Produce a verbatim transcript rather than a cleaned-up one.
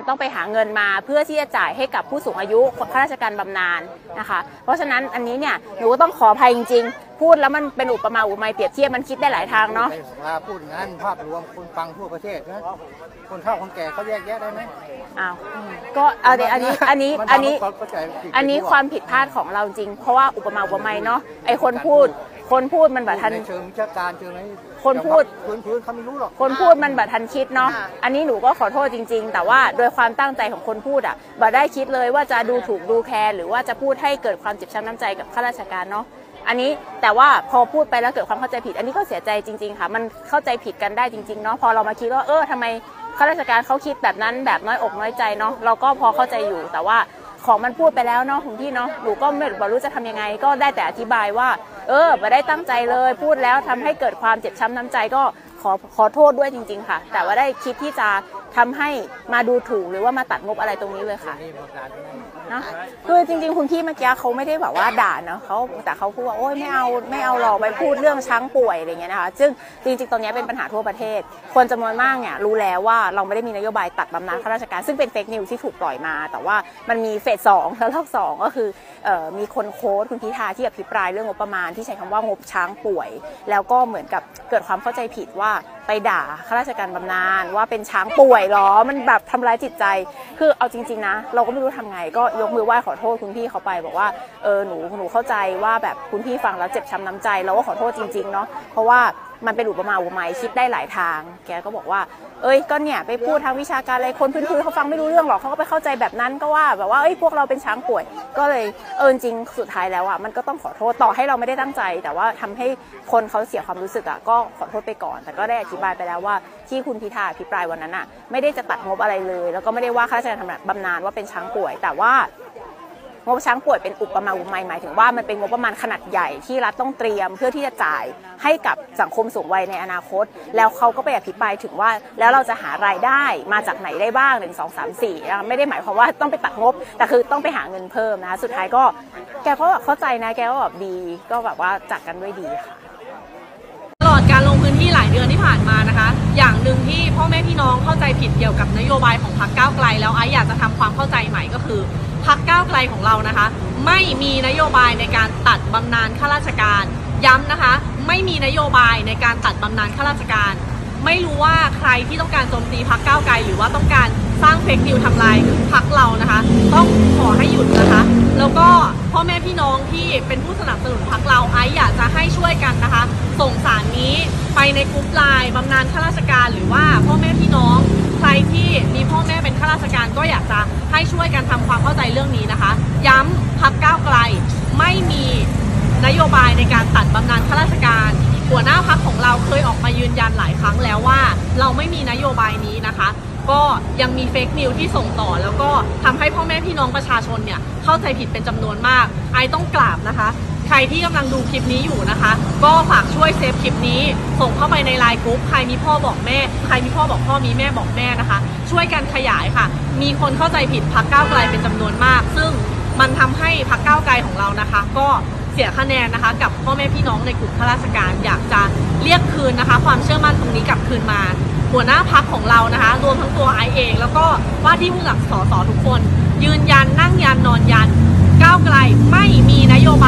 ต้องไปหาเงินมาเพื่อที่จะจ่ายให้กับผู้สูงอายุข้าราชการบำนาญนะคะเพราะฉะนั้นอันนี้เนี่ยหนูก็ต้องขออภัยจริงๆพูดแล้วมันเป็นอุปมาอุปไมยเปรียบเทียบมันคิดได้หลายทางเนาะพูดงั้นภาพรวมคนฟังทั่วประเทศนะคนเฒ่าคนแก่เขาแยกแยะได้ไหมอ้าวก็เอาเดี๋ยวอันนี้อันนี้อันนี้อันนี้ความผิดพลาดของเราจริงเพราะว่าอุปมาอุปไมยเนาะไอคนพูดคนพูดมันแบบทันเชิงวิชาการเชิงอะไรคนพูดพื้นพื้นเขาไม่รู้หรอกคนพูดมันแบบทันคิดเนาะอันนี้หนูก็ขอโทษจริงๆแต่ว่าโดยความตั้งใจของคนพูดอ่ะบ่ได้คิดเลยว่าจะดูถูกดูแคลนหรือว่าจะพูดให้เกิดความเจ็บช้ำน้ำใจกับข้าราชการเนาะอันนี้แต่ว่าพอพูดไปแล้วเกิดความเข้าใจผิดอันนี้ก็เสียใจจริงๆค่ะมันเข้าใจผิดกันได้จริงๆเนาะพอเรามาคิดว่าเออทำไมข้าราชการเขาคิดแบบนั้นแบบน้อยอกน้อยใจเนาะเราก็พอเข้าใจอยู่แต่ว่าของมันพูดไปแล้วเนาะคุณพี่เนาะหนูก็ไม่รู้จะทำยังไงก็ได้แต่อธิบายว่าเออไม่ได้ตั้งใจเลยพูดแล้วทำให้เกิดความเจ็บช้ำน้ำใจก็ขอขอโทษด้วยจริงๆค่ะแต่ว่าได้คิดที่จะทำให้มาดูถูกหรือว่ามาตัดงบอะไรตรงนี้เลยค่ะนะคือจริงๆคุณพี่เมื่อกี้เขาไม่ได้แบบว่าด่าเนาะเขาแต่เขาพูดว่าโอ๊ยไม่เอาไม่เอาหรอกไปพูดเรื่องช้างป่วยอะไรเงี้ยนะคะซึ่งจริงๆตรงนี้เป็นปัญหาทั่วประเทศคนจำนวนมากเนี่ยรู้แล้วว่าเราไม่ได้มีนโยบายตัดบำนาญข้าราชการซึ่งเป็นเฟกนิวส์ที่ถูกปล่อยมาแต่ว่ามันมีเฟสสองแล้วรอบสองก็คือมีคนโค้ดคุณพิธาที่อภิปรายเรื่องงบประมาณที่ใช้คำว่างบช้างป่วยแล้วก็เหมือนกับเกิดความเข้าใจผิดว่าไปด่าข้าราชการบำนาญว่าเป็นช้างป่วยหรอมันแบบทำร้ายจิตใจคือเอาจริงๆนะเราก็ไม่รู้ทำไงก็ยกมือไหว้ขอโทษคุณพี่เขาไปบอกว่าเออหนูหนูเข้าใจว่าแบบคุณพี่ฟังแล้วเจ็บช้ำน้ำใจเราก็ขอโทษจริงๆเนาะเพราะว่ามันเป็นอุปมาอุปไมยคิดได้หลายทางแกก็บอกว่าเอ้ยก็เนี่ยไปพูดทางวิชาการอะไรคนพื้นๆเขาฟังไม่รู้เรื่องหรอกเขาก็ไปเข้าใจแบบนั้นก็ว่าแบบว่าเอ้ยพวกเราเป็นช้างป่วยก็เลยเออจริงสุดท้ายแล้วอ่ะมันก็ต้องขอโทษต่อให้เราไม่ได้ตั้งใจแต่ว่าทำให้คนเขาเสียความรู้สึกอ่ะก็ขอโทษไปก่อนแต่ก็ได้อธิบายไปแล้วว่าที่คุณพิธาอภิปรายวันนั้นอ่ะไม่ได้จะตัดงบอะไรเลยแล้วก็ไม่ได้ว่าข้าราชการบำนาญว่าเป็นช้างป่วยแต่ว่างบช้างป่วยเป็นอุปมาอุปไมยหมายถึงว่ามันเป็นงบประมาณขนาดใหญ่ที่รัฐต้องเตรียมเพื่อที่จะจ่ายให้กับสังคมสูงวัยในอนาคตแล้วเขาก็ไปอภิปรายถึงว่าแล้วเราจะหารายได้มาจากไหนได้บ้างหนึ่งสองสามสี่ไม่ได้หมายความว่าต้องไปตัดงบแต่คือต้องไปหาเงินเพิ่มนะคะสุดท้ายก็แกก็เข้าใจนะแกก็แบบดีก็แบบว่าจัดกันด้วยดีค่ะตลอดการลงพื้นที่หลายเดือนที่ผ่านมานะคะอย่างหนึ่งที่พ่อแม่พี่น้องเข้าใจผิดเกี่ยวกับนโยบายของพรรคก้าวไกลแล้วไอ้อยากจะทำความเข้าใจใหม่ก็คือพรรคก้าวไกลของเรานะคะไม่มีนโยบายในการตัดบำนาญข้าราชการย้ำนะคะไม่มีนโยบายในการตัดบำนาญข้าราชการไม่รู้ว่าใครที่ต้องการโจมตีพรรคก้าวไกลหรือว่าต้องการสร้างเฟกนิวทำลายพรรคเรานะคะต้องขอให้หยุดนะคะแล้วก็พ่อแม่พี่น้องที่เป็นผู้สนับสนุนพรรคเราไอ้อยากจะให้ช่วยกันนะคะส่งสารนี้ไปในกลุ่มไลน์บำนาญข้าราชการหรือว่าพ่อแม่พี่น้องใครที่มีพ่อแม่เป็นข้าราชการก็อยากจะให้ช่วยกันทำความเข้าใจเรื่องนี้นะคะย้ำพรรคก้าวไกลไม่มีนโยบายในการตัดบำนาญข้าราชการหัวหน้าพรรคของเราเคยออกมายืนยันหลายครั้งแล้วว่าเราไม่มีนโยบายนี้นะคะก็ยังมีเฟกนิวที่ส่งต่อแล้วก็ทำให้พ่อแม่พี่น้องประชาชนเนี่ยเข้าใจผิดเป็นจำนวนมากไอต้องกราบนะคะใครที่กำลังดูคลิปนี้อยู่นะคะก็ฝากช่วยเซฟคลิปนี้ส่งเข้าไปในไลน์กรุ๊ปใครมีพ่อบอกแม่ใครมีพ่อบอกพ่อมีแม่บอกแม่นะคะช่วยกันขยายค่ะมีคนเข้าใจผิดพรรคก้าวไกลเป็นจำนวนมากซึ่งมันทำให้พรรคก้าวไกลของเรานะคะก็เสียคะแนนนะคะกับพ่อแม่พี่น้องในกลุ่มข้าราชการอยากจะเรียกคืนนะคะความเชื่อมั่นตรงนี้กลับคืนมาหัวหน้าพรรคของเรานะคะรวมทั้งตัวไอเองแล้วก็ว่าที่ผู้สมัครสสทุกคนยืนยันนั่งยันนอนยันก้าวไกลไม่มีนโย